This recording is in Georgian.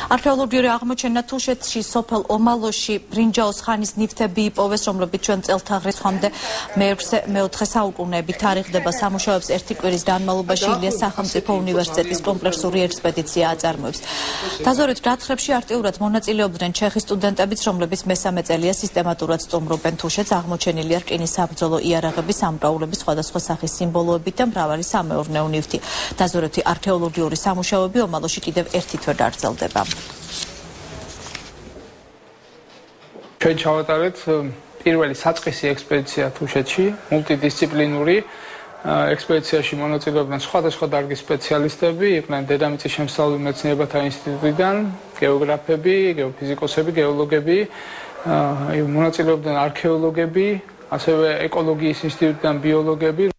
არქეოლოგიური აღმოჩენა თუშეთში სოფელ ომალოში ბრინჯაოს ხანის ნივთები იპოვეს, რომლებიც ჩვენ წელთაღრიცხვამდე მეოთხე საუკუნეებით თარიღდება სამუშაოებს ერთი კვირის განმავლობაში ილიას სახელმწიფო უნივერსიტეტის კომპლექსური ექსპედიცია აწარმოებს. დაზვერვით გათხრებში აქტიურად მონაწილეობდნენ ჩეხის სტუდენტებიც, რომლებიც მესამე წელია სისტემატურად სტუმრობენ თუშეთს. აღმოჩენილია რკინის საბრძოლო იარაღები, სამკაულები, სხვადასხვა სახის სიმბოლოებით და მრავალი სამეურნეო ნივთი. დაზვერვითი არქეოლოგიური სამუშაოები ომალოში კიდევ ერთი თვე გაგრძელდება. ჩვენ ჩავატარეთ პირველი საწყისი ექსპედიცია თუშეთში, მულტიდისციპლინური ექსპედიციაში მონაწილეობდნენ სხვადასხვა დარგის სპეციალისტები, იყვნენ დედამიწის შემსწავლელი მეცნიერებათა ინსტიტუტიდან, გეოგრაფები, გეოფიზიკოსები, გეოლოგები, მონაწილეობდნენ არქეოლოგები, ასევე ეკოლოგიის ინსტიტუტიდან ბიოლოგები.